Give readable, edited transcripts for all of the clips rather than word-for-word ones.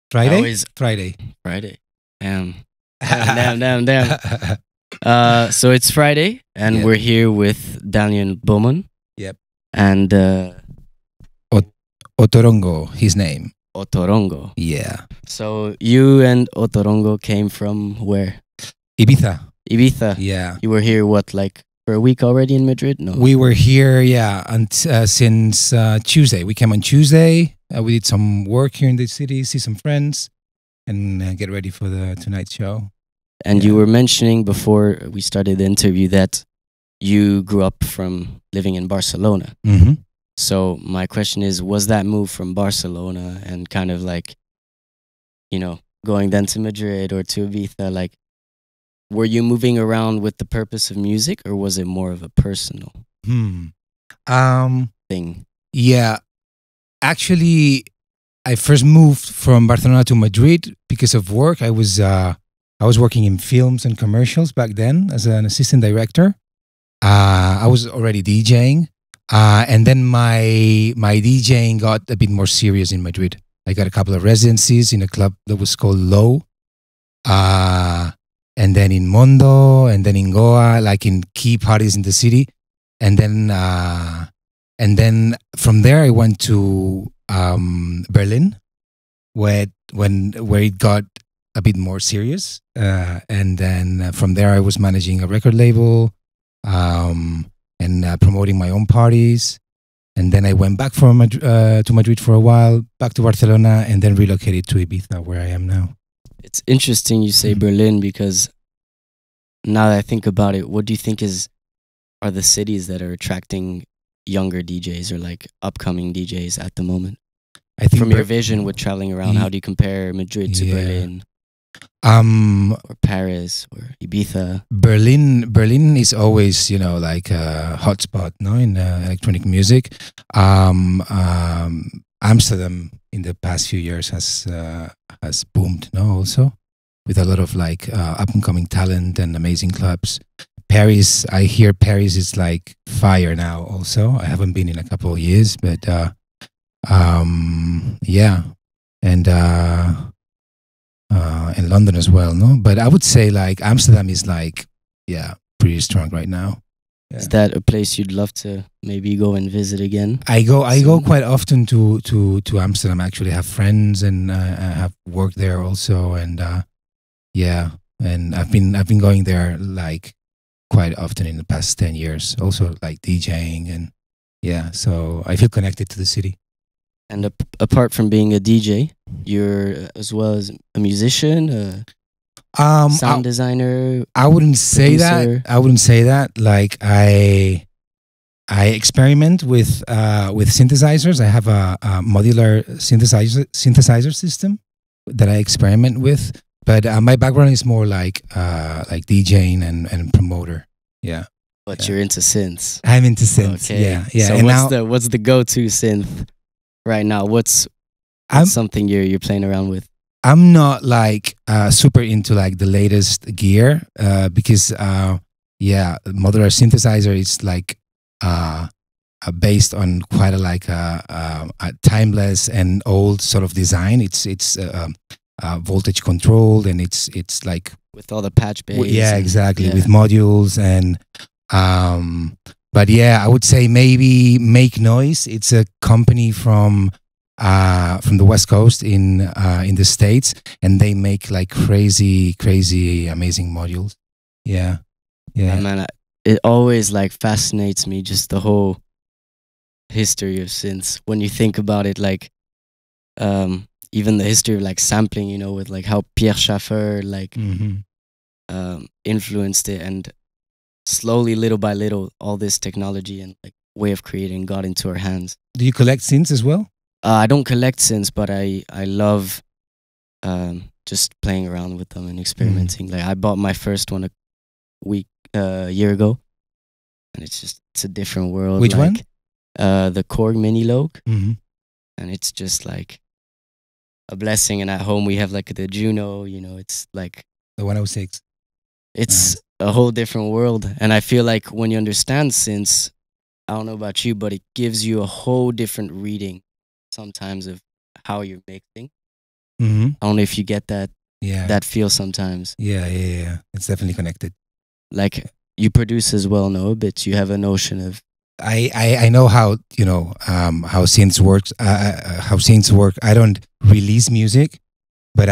Friday? Always Friday. Friday. Damn. Damn. So it's Friday, and Yep. we're here with Daniel Baughman. Yep. And Otorongo, his name. Otorongo. Yeah. So you and Otorongo came from where? Ibiza. Ibiza. Yeah. You were here, what, like for a week already in Madrid? No. We were here, yeah, since Tuesday. We came on Tuesday. We did some work here in the city, see some friends, and get ready for the tonight's show. And Yeah. you were mentioning before we started the interview that you grew up from living in Barcelona. Mm-hmm. So my question is, was that move from Barcelona and kind of like, you know, going then to Madrid or to Ibiza, like, were you moving around with the purpose of music, or was it more of a personal thing? Yeah. Actually, I first moved from Barcelona to Madrid because of work. I was working in films and commercials back then as an assistant director. I was already DJing, and then my DJing got a bit more serious in Madrid. I got a couple of residencies in a club that was called Low, and then in Mondo, and then in Goa, like in key parties in the city, and then from there I went to Berlin, where it got a bit more serious, and then from there I was managing a record label, and promoting my own parties, and then I went back to Madrid for a while, back to Barcelona, and then relocated to Ibiza, where I am now. It's interesting you say Berlin, because now that I think about it, what do you think are the cities that are attracting younger DJs or like upcoming DJs at the moment? I think from your vision with traveling around, how do you compare Madrid to Berlin? Or Paris or Ibiza? Berlin is always, like a hotspot, no, in electronic music. Amsterdam in the past few years has boomed, no, also with a lot of like up and coming talent and amazing clubs. Paris, I hear Paris is like fire now. Also, I haven't been in a couple of years, but yeah, and London as well, no? But I would say like Amsterdam is like, pretty strong right now. Yeah. Is that a place you'd love to maybe go and visit again? I go quite often to Amsterdam. Actually, I have friends and I have worked there also, and and I've been going there like quite often in the past 10 years. Also like DJing, and so I feel connected to the city. And apart from being a DJ, you're as well as a musician, sound designer. I wouldn't say that. I wouldn't say that. Like I experiment with synthesizers. I have a modular synthesizer system that I experiment with. But my background is more like DJing and promoter. Yeah. But you're into synths. I'm into synths. Okay. Yeah. So and what's the go-to synth right now? What's something you're playing around with? I'm not like super into like the latest gear because modular synthesizer is like based on quite a timeless and old sort of design. It's voltage controlled, and it's like with all the patch bass. Exactly, with modules and but I would say maybe Make Noise. It's a company from the West Coast in the States, and they make like crazy amazing modules. Yeah. Man, it always like fascinates me, just the whole history of synths. When you think about it, like even the history of like sampling, with like how Pierre Schaeffer like influenced it, and slowly, little by little, all this technology and like way of creating got into our hands. Do you collect synths as well? I don't collect synths, but I love just playing around with them and experimenting. Like I bought my first one a year ago, and it's a different world. Which one? The Korg Mini Logue, and it's just like a blessing. And at home we have like the Juno. It's like the 106. It's a whole different world, and I feel like when you understand synths, I don't know about you, but it gives you a whole different reading sometimes of how you're mixing. Mm-hmm. I don't know if you get Yeah. that feel sometimes. Yeah. It's definitely connected. Like you produce as well, no? But you have a notion of I know how how synths works. How synths work. I don't release music, but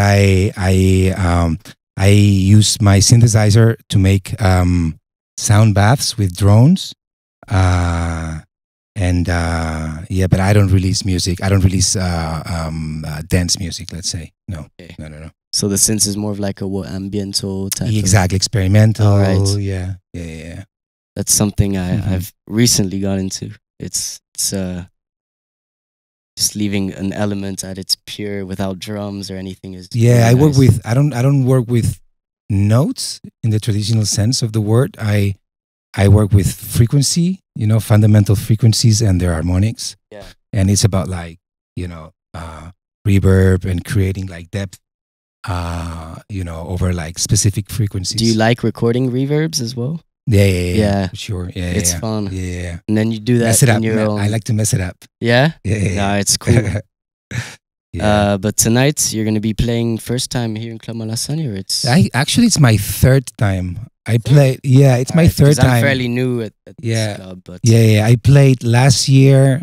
I use my synthesizer to make sound baths with drones. Yeah, but I don't release music. I don't release dance music. Let's say no. Okay. No. So the synth is more of like a what, ambiental type. Exactly, experimental. All right. Yeah. That's something Mhm. I've recently got into. It's just leaving an element at its pure without drums or anything is Yeah, really I work nice. with. I don't work with notes in the traditional sense of the word. I work with frequency. Fundamental frequencies and their harmonics. Yeah. And it's about like reverb and creating like depth. Over like specific frequencies. Do you like recording reverbs as well? Yeah, for sure. Yeah, It's yeah. fun. Yeah. And then you do that Mess it in up. your own. I like to mess it up. Yeah? Yeah. No, it's cool. Yeah. But tonight you're gonna be playing first time here in Club Malassani, or it's Actually, it's my third time. I played. Yeah, it's my Alright, third 'cause I'm time. fairly new at Yeah. this club, but Yeah. I played last year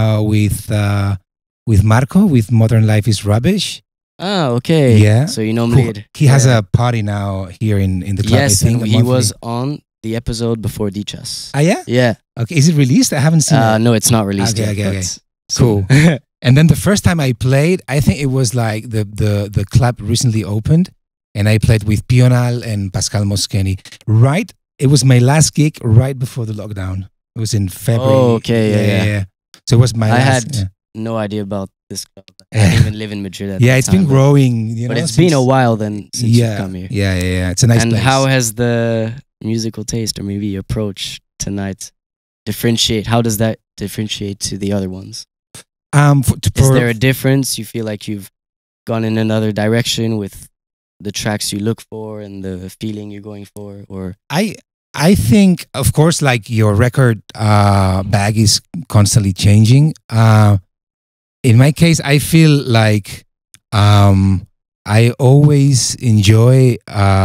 with Marco with Modern Life is Rubbish. okay. Yeah. So you normally He has a party now here in the club. yes, I think and a he monthly. was on the episode before Dichas. Ah, yeah. Yeah. Okay. Is it released? I haven't seen it. No, it's not released Okay, yet. okay, but Cool. soon. And then the first time I played, I think it was like the club recently opened, and I played with Pional and Pascal Moscheni. Right, it was my last gig right before the lockdown. It was in February. Oh, okay, yeah. So it was my I last. had no idea about this club. I didn't even live in Madrid at Yeah, that it's time, been growing. but it's been a while then since you've come here. Yeah. It's a nice And place. how has the musical taste or maybe approach tonight differentiate? How does that differentiate to the other ones? Is there a difference? You feel like you've gone in another direction with the tracks you look for and the feeling you're going for, or I think, of course, like your record bag is constantly changing. In my case, I feel like I always enjoy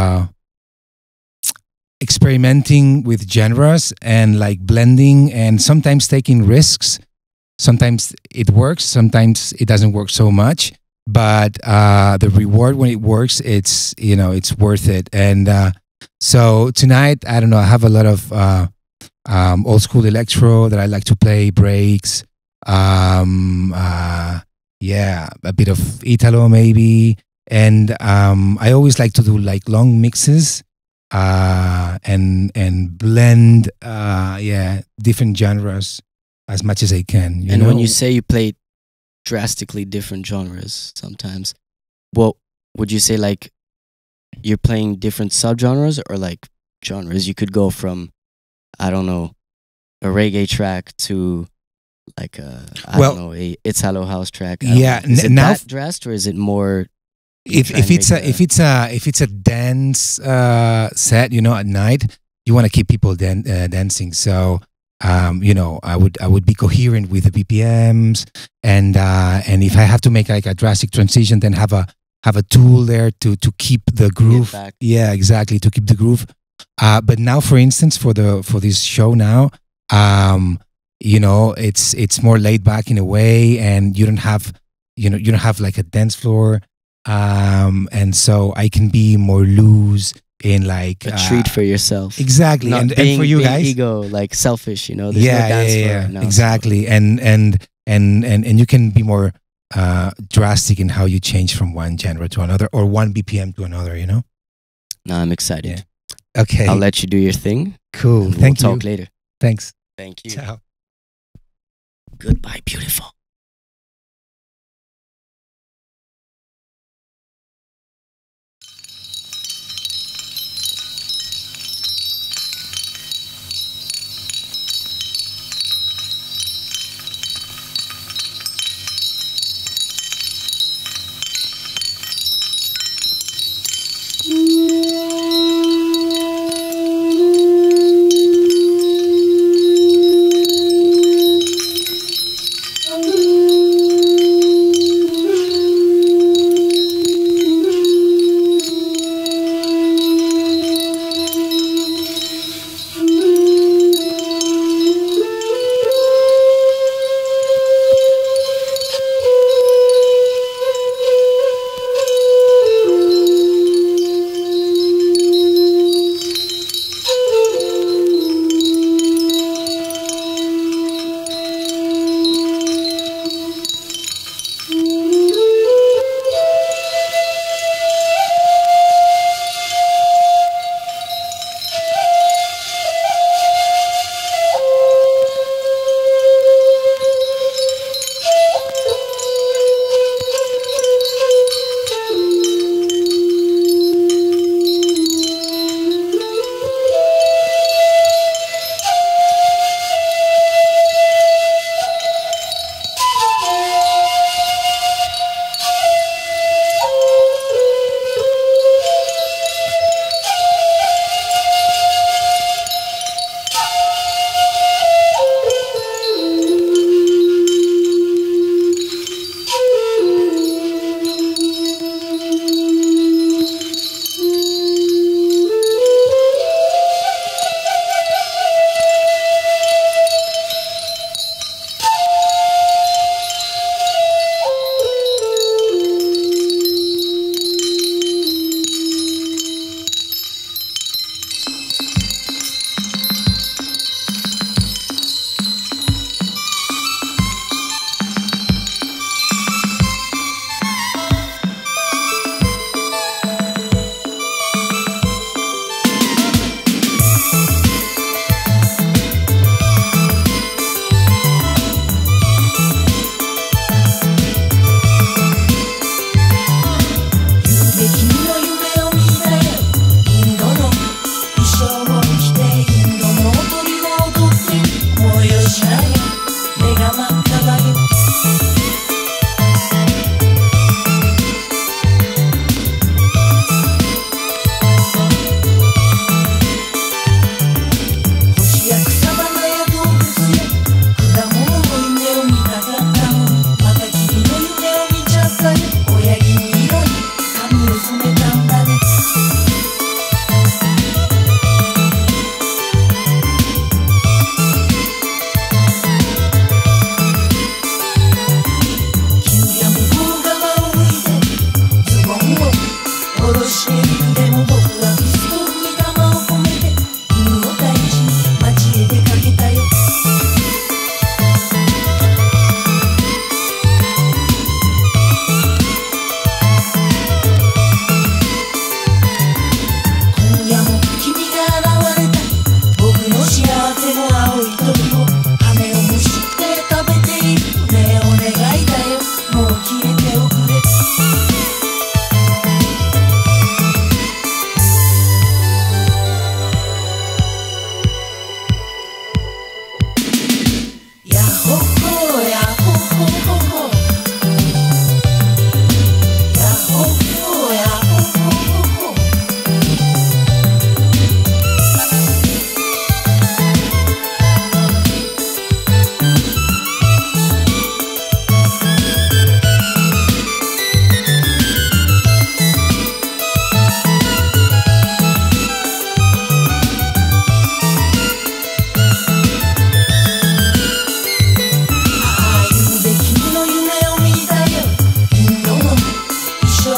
experimenting with genres and like blending and sometimes taking risks. Sometimes it works, sometimes it doesn't work so much. But the reward when it works, it's worth it. And so tonight, I don't know, I have a lot of old school electro that I like to play, breaks. A bit of Italo maybe. And I always like to do like long mixes and blend different genres as much as I can. and when you say you play drastically different genres sometimes, what would you say, like you're playing different subgenres or like genres? You could go from, I don't know, a reggae track to like a Italo house track. I don't know. Is it now that drastic, or is it more if it's a dance set, at night, you want to keep people dancing. So I would be coherent with the BPMs, and if I have to make like a drastic transition, then have a tool there to keep the groove. Yeah, exactly, to keep the groove. But now, for instance, for this show now, it's more laid back in a way, and you don't have like a dance floor, and so I can be more loose in like a treat for yourself. Exactly, and for you guys, ego, like selfish, there's no dance floor right now, exactly, so. and you can be more drastic in how you change from one genre to another or one BPM to another. No, I'm excited. Yeah. Okay, I'll let you do your thing. Cool. Thank you. We'll talk later. Thanks. Thank you. Ciao. Goodbye, beautiful.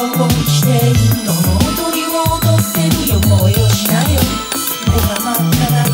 をしてインドの踊りを踊ってるよもうよしなよ目が真っ赤だよ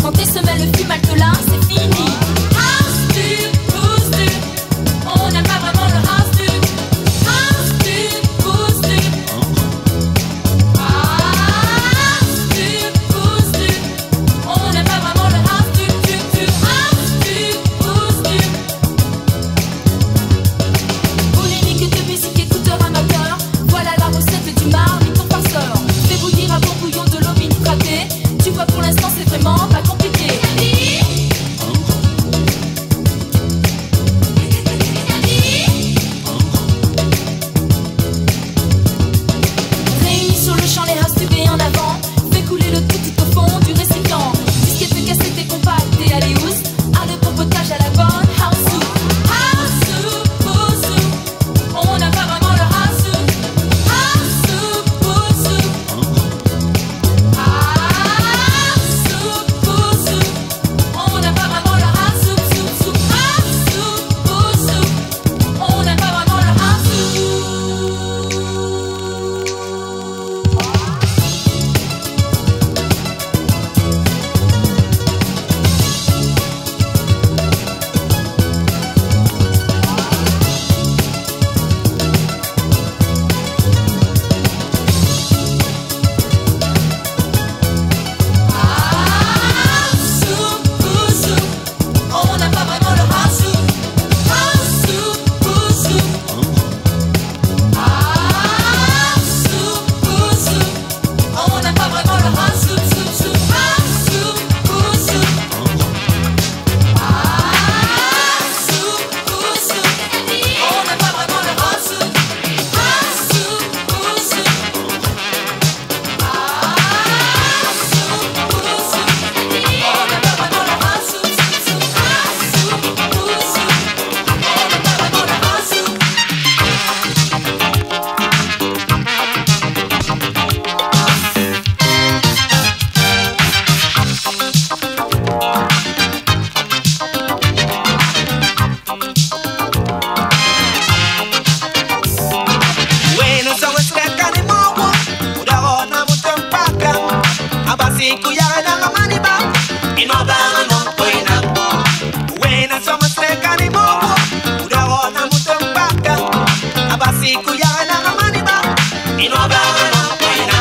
Quand tes semelles fument là, c'est fini. House du, pousse du. On n'a pas vraiment le house du. House du, pousse du. House du, pousse du. On n'a pas vraiment le house du. House du, pousse du. Polémique de musique, écouteur amateur. Voilà la recette du marmiton farceur. Fais bouillir un bon bouillon de l'eau nitratée. Tu vois, pour l'instant c'est vraiment pas compliqué. Réunis sur le champ les house tubés en avant. Fais couler le tout au fond du récipient. Disquette, cassette et compact et allez ous. À le popotage à la bonne house soup. House soup, house soup. On n'a pas vraiment le house soup. House soup, house soup. House soup, house soup. On n'a pas vraiment le house soup, soup, soup. House soup, house soup. On n'a pas vraiment le house soup. On n'a pas vraiment le house soup. House soup, house soup. House soup, house soup. On n'a pas vraiment le house soup, soup, soup. House soup, house soup. House soup, house soup. On n'a pas vraiment le house soup. House soup, house soup. House soup, house soup. On n'a pas vraiment le house soup, soup, soup. House soup, house soup. On n'a pas vraiment le house soup. Bueno, son escacas de mogo, udagona mutampaka. Abasi kuyaga na maniba, inobana no koina. Bueno, son escacas de mogo, udagona mutampaka. Abasi kuyaga na maniba, inobana no koina.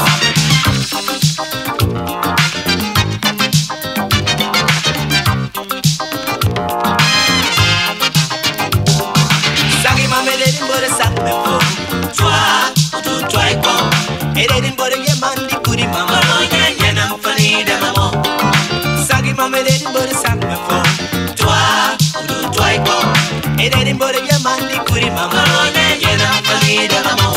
Sagi mame de dimbore sak me fo. Twa, utu twa iko. Ere dimbore ye mandi kuri mama. Nye na mfani de mamo. Sagi mame de dimbore sak me fo. Twa, utu twa iko. Ere dimbore ye mandi kuri mama. Nye na mfani de mamo.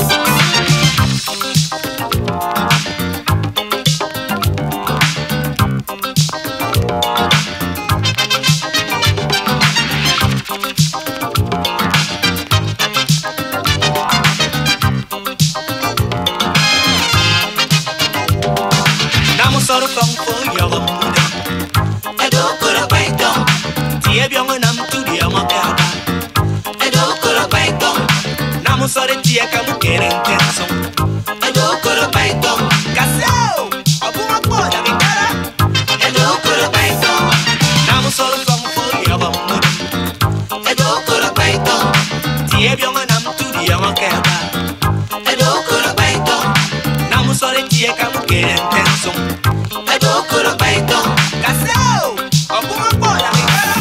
Namo soro kong fu yoga muda. Edo kura baito. Tie byongo nam tudi ama kaba. Edo kura baito. Namo soro tie kamu keren tenso. Edo kura baito. Kaseo. Abuma poda mikara. Edo kura baito. Namo soro kong fu yoga muda. Edo kura baito. Tie byongo nam tudi ama kaba. Edo kura baito. Namo soro tie kamu keren tenso. Edo kura baito. Kaseo. Abuma poda mikara.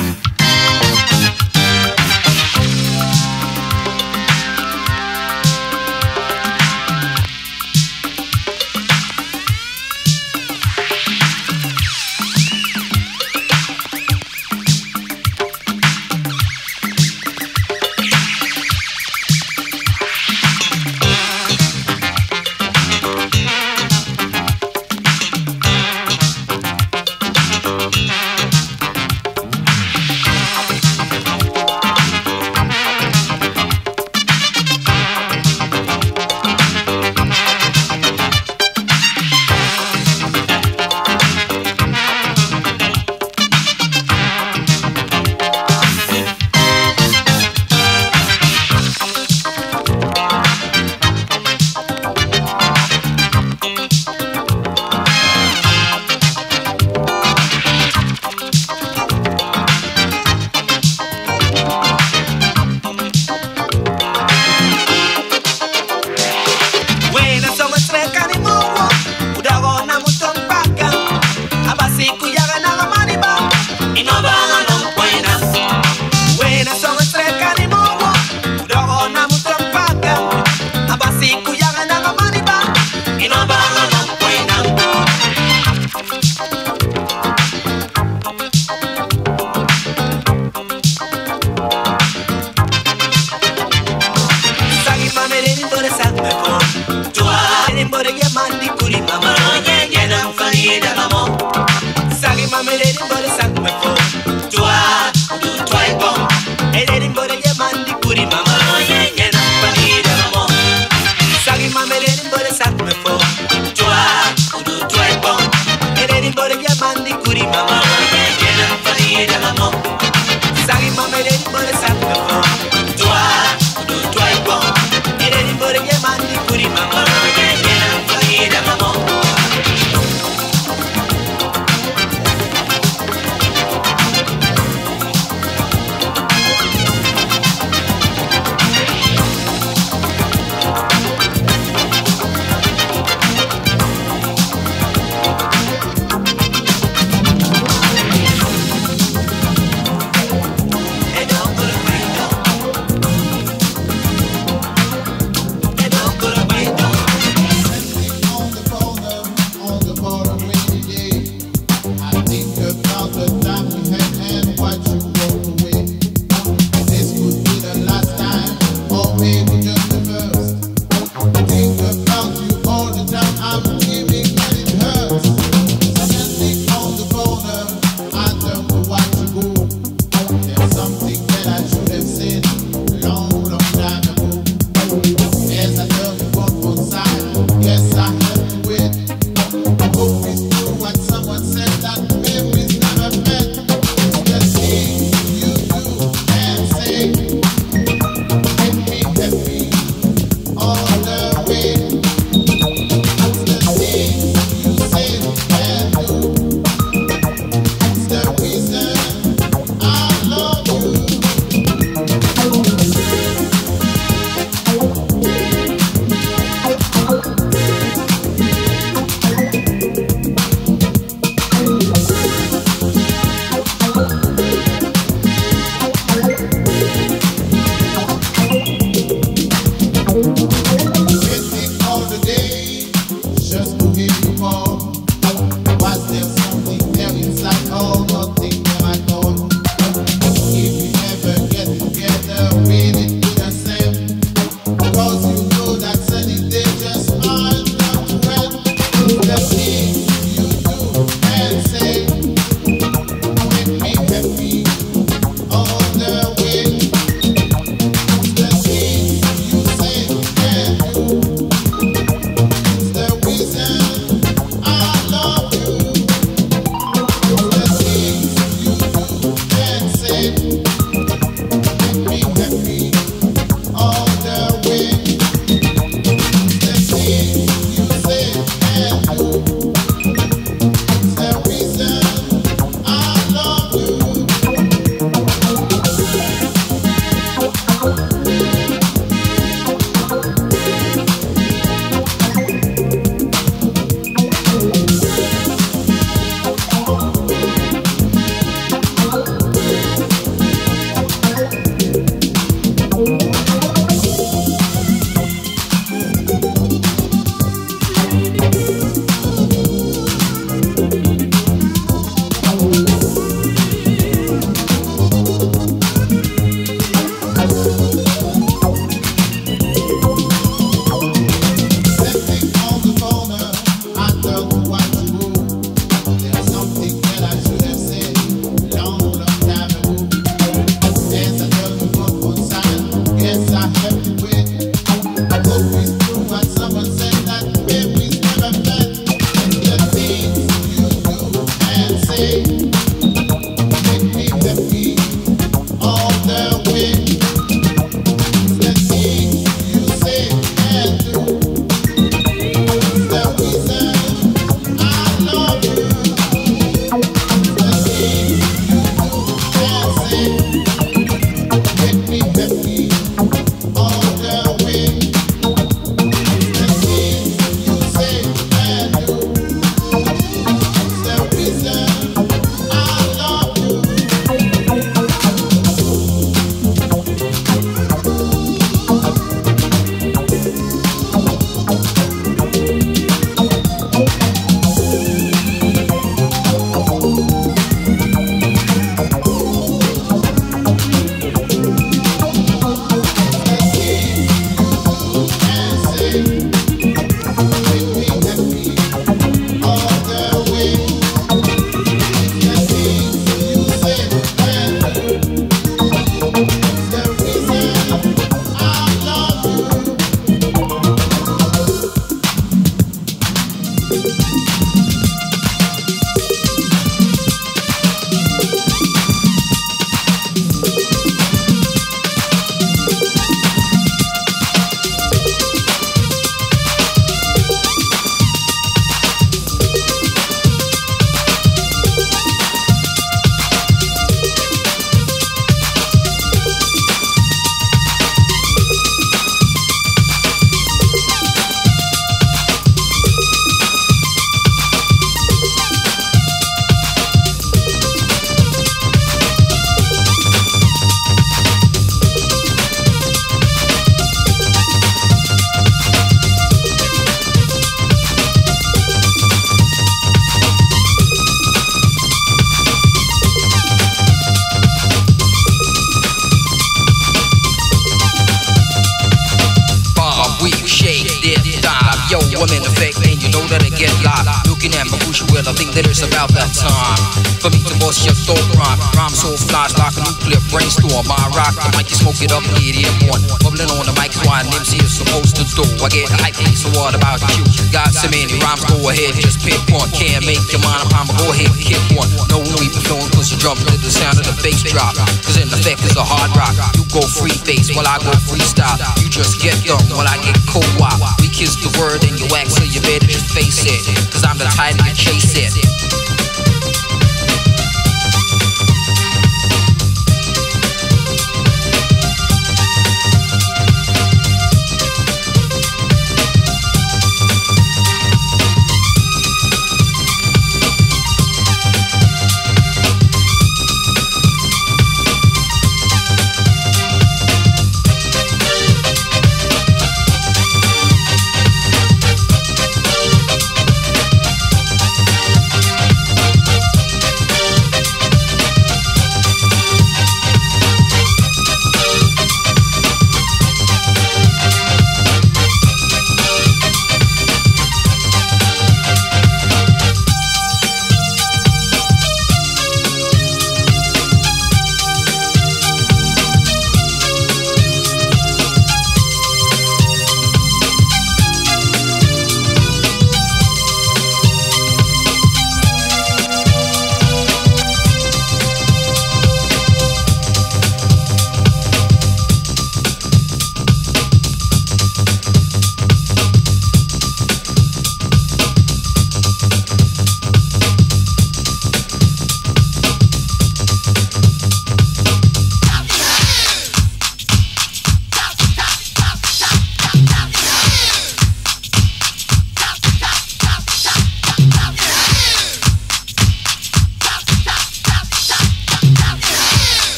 at my Gucci will, I think that it's about that time for me to bust your throat rhyme. Rhyme so flies like a nuclear brainstorm. I rock the mic, you smoke it up, get it one. Bubbling on the mic is why an MC is supposed to do. I get the hype, so what about you? Got so many rhymes, go ahead, just pick one. Can't make your mind up, I'ma go ahead and kick one. No one even flowing cause you jump to the sound of the bass drop. Cause in effect is a hard rock. You go free bass while I go freestyle. You just get dumb while I get cold wild. We kiss the word and you act so you better just face it. Cause I'm the type to chase it.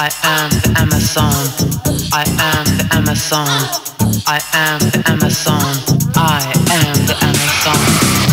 I am the Amazon. I am the Amazon. I am the Amazon. I am the Amazon.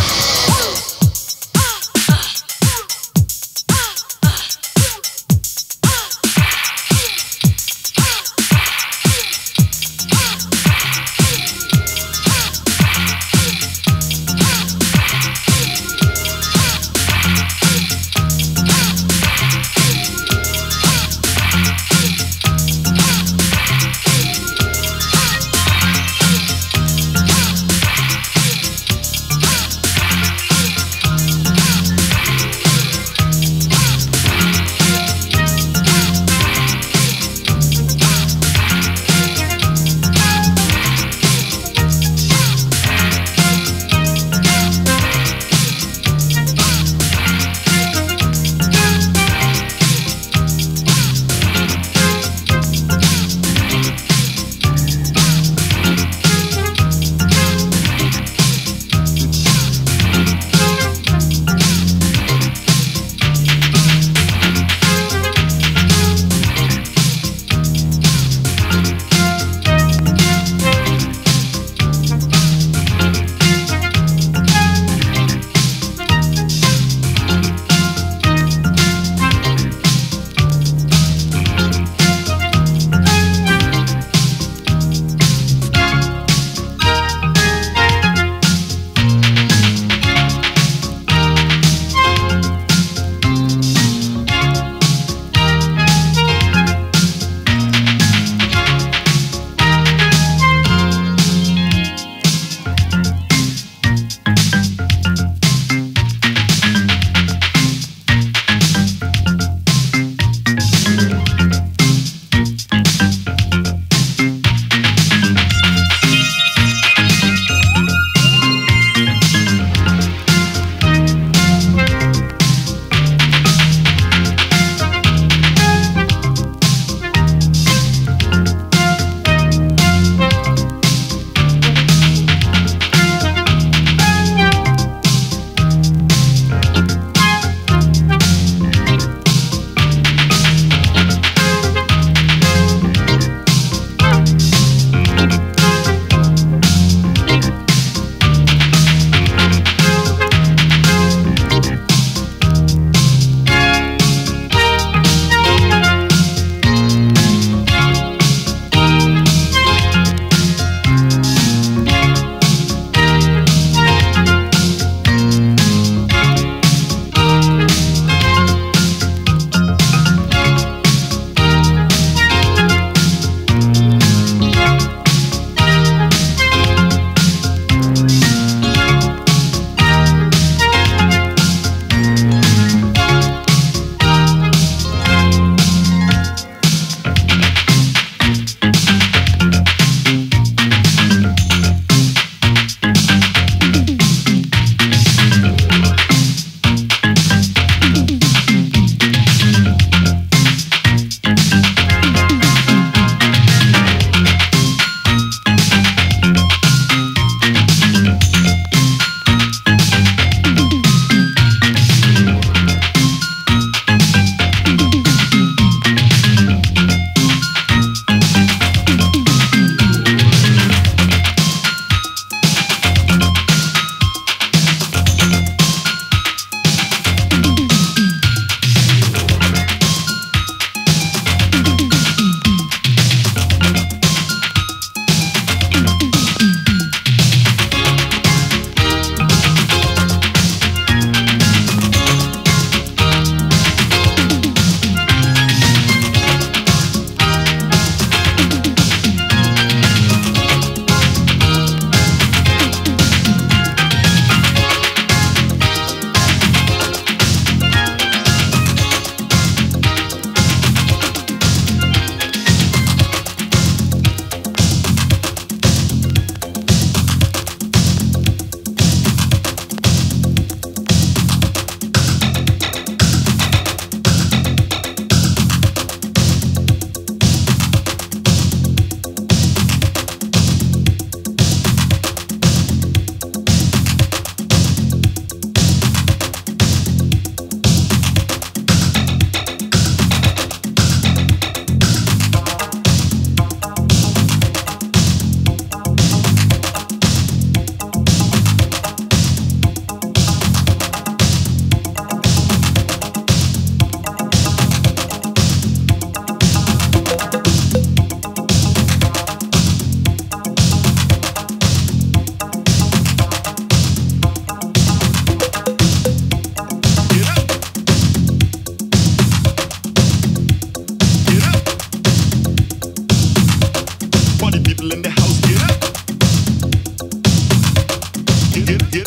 people in the house get up. Get up.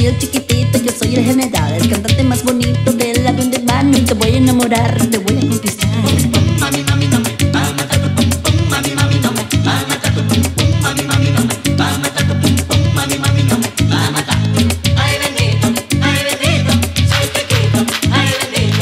el chiquitito, yo soy el general, el cantante más bonito del avión de mano. Te voy a enamorar, te voy a conquistar. Mami, mami, no me va a matar tu pum pum. Mami, mami, no me va a matar tu pum pum. Mami, mami, no me va a matar tu pum pum. Mami, mami, no me va a matar. Ay, bendito, soy chiquito. Ay, bendito,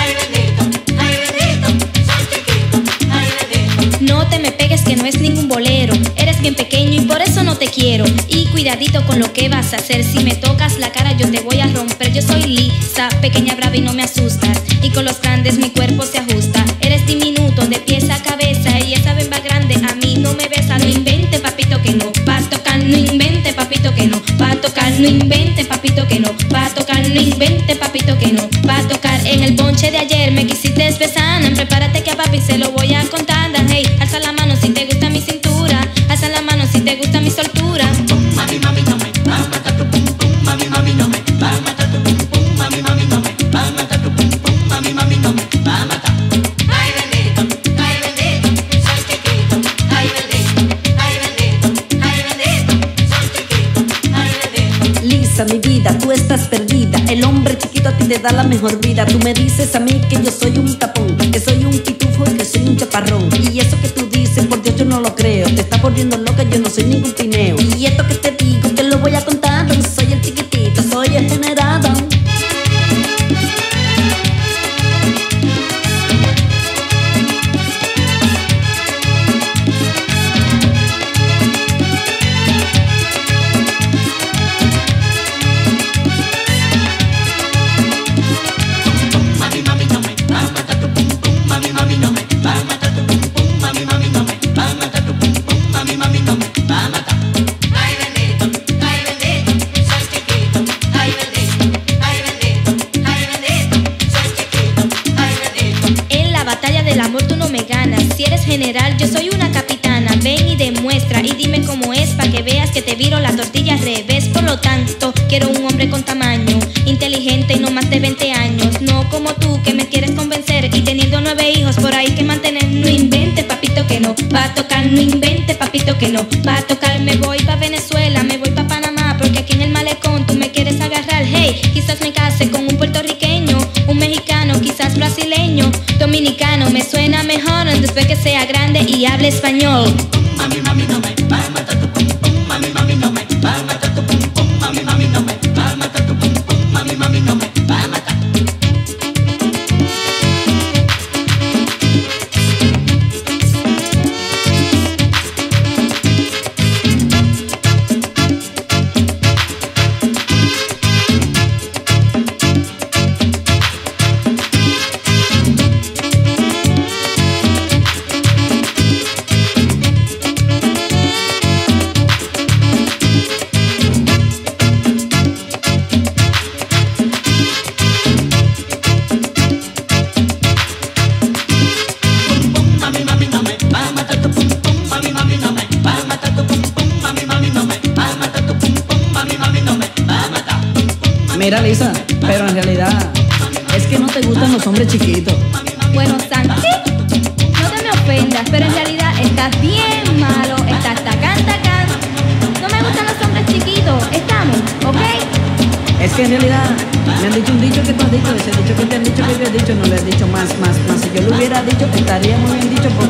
soy chiquito. Ay, bendito. No te me pegues que no es ningún bolero. Eres bien pequeño y por eso no te quiero. Y cuidadito con lo que vas a hacer. Si me tocas la cara yo te voy a romper. Yo soy lisa, pequeña, brava y no me asustas. Y con los grandes mi cuerpo se ajusta. Eres diminuto de pies a cabeza y esa bemba grande a mí no me besa. No invente papito que no va a tocar. No invente papito que no va a tocar. No invente papito que no va a tocar. No invente papito que no va a tocar. En el bonche de ayer me quisiste besar. Prepárate que a papi se lo voy a contar. Hey, alza la mano si te gusta mi cintura. Alza la mano si te gusta mi soltura. Mami, mami, no me va a matar tu pum pum. Mami, mami, no me va a matar tu pum pum. Mami, mami, no me va a matar tu pum pum. Mami, mami, no me va a matar. Ay, bendito, soy chiquito. Ay, bendito, soy chiquito. Ay, bendito. Lisa, mi vida, tú estás perdida. El hombre chiquito a ti te da la mejor vida. Tú me dices a mí que yo soy un tapón, que soy un pitufo y que soy un chaparrón. Y eso que tú dices, por Dios yo no lo creo. Te estás volviendo loca, yo no soy ningún pineo. Y esto que te digo, que lo voy a contar. Soy el chiquitito, soy el generado. Mami, mami, no me va a matar tu pum pum. Mami, mami, no me va a matar tu pum pum. Mami, mami, no me va a matar tu pum pum. Mami, mami, no me va a matar. Ay, bendito, soy chiquito. Ay, bendito, soy chiquito. Ay, bendito. En la batalla del amor tú no me ganas. Si eres general, yo soy una capitana. Ven y demuestra y dime cómo es pa' que veas que te viro la tortilla al revés. Por lo tanto, quiero un hombre con tamaño, inteligente y no más de 20 años. No como tú que me quieres convencer y teniendo 9 hijos por ahí que mantener. No invente papito que no va a tocar. No invente papito que no va a tocar. Me voy pa' Venezuela, me voy pa' Panamá, porque aquí en el malecón tú me quieres agarrar. Hey, quizás me case con un puertorriqueño, un mexicano, quizás brasileño, dominicano. Me suena mejor después que sea grande y hable español. Mami, mami, no me va a matar tu pum pum. Mami, mami, no me va a matar tu pum pum. Mami, mami, no me va a matar tu pum pum. Mami, mami, no me va a matar. Mami, mami, no me va a matar tu pum pum. Mami, mami, no me va a matar tu pum pum. Mami, mami, no me va a matar tu pum pum. Mami, mami, no me va a matar. Mira, Lisa, pero en realidad es que no te gustan los hombres chiquitos. Bueno, Santi, no te me ofendas, pero en realidad estás bien malo. Estás tacán. No me gustan los hombres chiquitos. Estamos, ¿ok? Es que en realidad me han dicho un dicho que tú has dicho, ese dicho que te han dicho que yo he dicho, no le has dicho más. Si yo lo hubiera dicho, estaría muy bien dicho porque